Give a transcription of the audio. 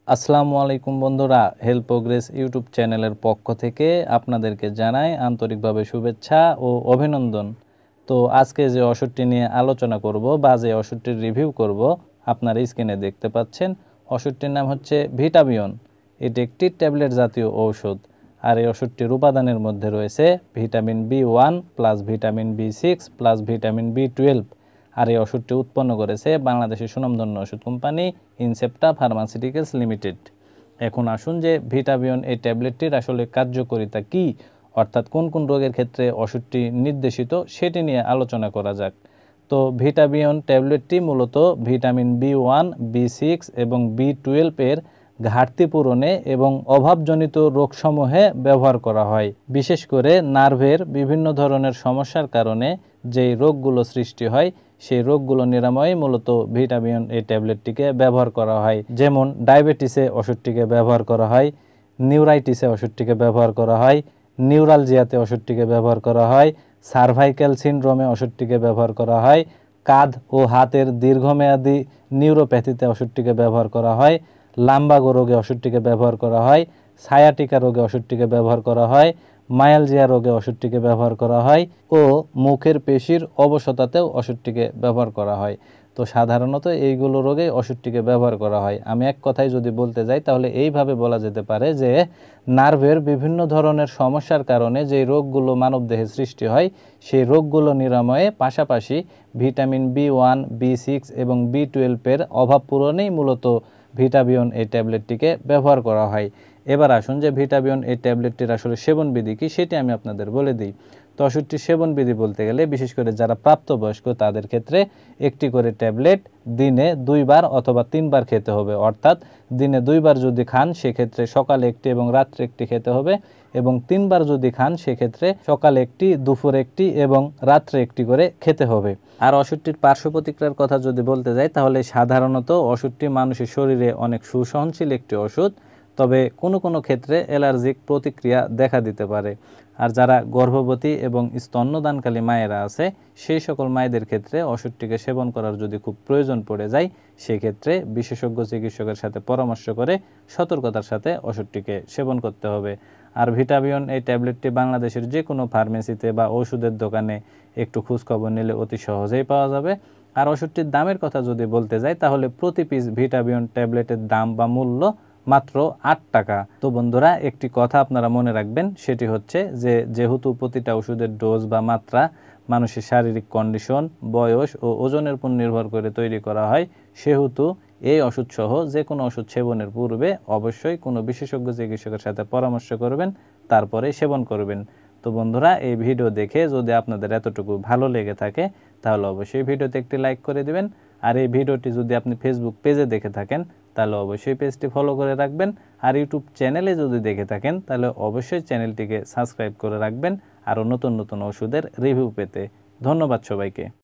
আসসালামু আলাইকুম বন্ধুরা, হেলথ প্রোগ্রেস ইউটিউব চ্যানেলের পক্ষ থেকে আপনাদেরকে জানাই আন্তরিকভাবে শুভেচ্ছা ও অভিনন্দন। তো আজকে যে ওষুধটি নিয়ে আলোচনা করব বা যে ওষুধটির রিভিউ করব, আপনারা স্ক্রিনে দেখতে পাচ্ছেন। ওষুধটির নাম হচ্ছে ভিটাবিয়ন। এটি একটি ট্যাবলেট জাতীয় ঔষধ। আর এই ওষুধটির উপাদানের মধ্যে রয়েছে vitamin B1 plus vitamin B6 plus vitamin B12। আর এই ওষুধটি উৎপন্ন করেছে বাংলাদেশের সুনামধন্য ওষুধ কোম্পানি ইনসেপ্টা ফার্মাসিউটিক্যালস লিমিটেড। এখন আসুন যে ভিটাবিয়ন এই ট্যাবলেটটির আসলে কার্যকারিতা কী, অর্থাৎ কোন কোন রোগের ক্ষেত্রে ওষুধটি নির্দেশিত সেটি নিয়ে আলোচনা করা যাক। তো ভিটাবিয়ন ট্যাবলেটটি মূলত ভিটামিন B1, B6 এবং B12 এর ঘাটতি পূরণে এবং অভাবজনিত রোগসমূহে ব্যবহার করা হয়। বিশেষ করে নার্ভের বিভিন্ন ধরনের সমস্যার কারণে যেই রোগগুলো সৃষ্টি হয় সেই রোগগুলো নিরাময়ে মূলত ভিটামিন এই ট্যাবলেটটিকে ব্যবহার করা হয়। যেমন ডায়াবেটিসে ওষুধটিকে ব্যবহার করা হয়, নিউরাইটিসে ওষুধটিকে ব্যবহার করা হয়, নিউরালজিয়াতে ওষুধটিকে ব্যবহার করা হয়, সার্ভাইক্যাল সিনড্রোমে ওষুধটিকে ব্যবহার করা হয়, কাঁধ ও হাতের দীর্ঘমেয়াদী নিউরোপ্যাথিতে ওষুধটিকে ব্যবহার করা হয়, লাম্বাগো রোগে ওষুধটিকে ব্যবহার করা হয়, সায়াটিকা রোগে ওষুধটিকে ব্যবহার করা হয়, মায়ালজিয়া রোগে ওষুধটিকে ব্যবহার করা হয় ও মুখের পেশির অবশতাতেও ওষুধটিকে ব্যবহার করা হয়। তো সাধারণত এইগুলো রোগে ওষুধটিকে ব্যবহার করা হয়। আমি এক কথায় যদি বলতে যাই তাহলে এইভাবে বলা যেতে পারে যে নার্ভের বিভিন্ন ধরনের সমস্যার কারণে যে রোগগুলো মানবদেহে সৃষ্টি হয় সেই রোগগুলো নিরাময়ে পাশাপাশি ভিটামিন B1, B6 এবং B12 এর অভাব পূরণেই মূলত ভিটাবিয়ন এই ট্যাবলেটটিকে ব্যবহার করা হয়। এবার আসুন যে ভিটাবিয়ন এই ট্যাবলেটটির আসলে সেবনবিধি কী সেটি আমি আপনাদের বলে দিই। তো ওষুধটির সেবনবিধি বলতে গেলে বিশেষ করে যারা প্রাপ্তবয়স্ক তাদের ক্ষেত্রে একটি করে ট্যাবলেট দিনে 2 বার অথবা 3 বার খেতে হবে। অর্থাৎ দিনে 2 বার যদি খান সেক্ষেত্রে সকালে একটি এবং রাত্রে একটি খেতে হবে, এবং 3 বার যদি খান সেক্ষেত্রে সকালে একটি, দুপুরে একটি এবং রাত্রে একটি করে খেতে হবে। আর ওষুধটির পার্শ্ব প্রতিক্রিয়ার কথা যদি বলতে যাই তাহলে সাধারণত ওষুধটি মানুষের শরীরে অনেক সুসহনশীল একটি ওষুধ, তবে কোনো কোনো ক্ষেত্রে অ্যালার্জিক প্রতিক্রিয়া দেখা দিতে পারে। আর যারা গর্ভবতী এবং স্তন্যদানকালী মায়েরা আছে সেই সকল মায়েদের ক্ষেত্রে ওষুধটিকে সেবন করার যদি খুব প্রয়োজন পড়ে যায় সেক্ষেত্রে বিশেষজ্ঞ চিকিৎসকের সাথে পরামর্শ করে সতর্কতার সাথে ওষুধটিকে সেবন করতে হবে। আর ভিটাবিয়ন এই ট্যাবলেটটি বাংলাদেশের যে কোনো ফার্মেসিতে বা ওষুধের দোকানে একটু খোঁজখবর নিলে অতি সহজেই পাওয়া যাবে। আর ওষুধটির দামের কথা যদি বলতে যাই তাহলে প্রতি পিস ভিটাবিয়ন ট্যাবলেটের দাম বা মূল্য মাত্র 8 টাকা। তো বন্ধুরা, একটি কথা আপনারা মনে রাখবেন, সেটি হচ্ছে যে যেহেতু প্রতিটা ওষুধের ডোজ বা মাত্রা মানুষের শারীরিক কন্ডিশন, বয়স ও ওজনের উপর নির্ভর করে তৈরি করা হয়, সেহেতু এই ওষুধসহ যে কোনো ওষুধ সেবনের পূর্বে অবশ্যই কোনো বিশেষজ্ঞ চিকিৎসকের সাথে পরামর্শ করবেন, তারপরে সেবন করবেন। তো বন্ধুরা, এই ভিডিও দেখে যদি আপনাদের এতটুকু ভালো লেগে থাকে তাহলে অবশ্যই ভিডিওতে একটি লাইক করে দিবেন। আর এই ভিডিওটি যদি আপনি ফেসবুক পেজে দেখে থাকেন তাহলে অবশ্যই পেজটি ফলো করে রাখবেন। আর ইউটিউব চ্যানেলে যদি দেখে থাকেন তাহলে অবশ্যই চ্যানেলটিকে সাবস্ক্রাইব করে রাখবেন আরও নতুন নতুন ওষুধের রিভিউ পেতে। ধন্যবাদ সবাইকে।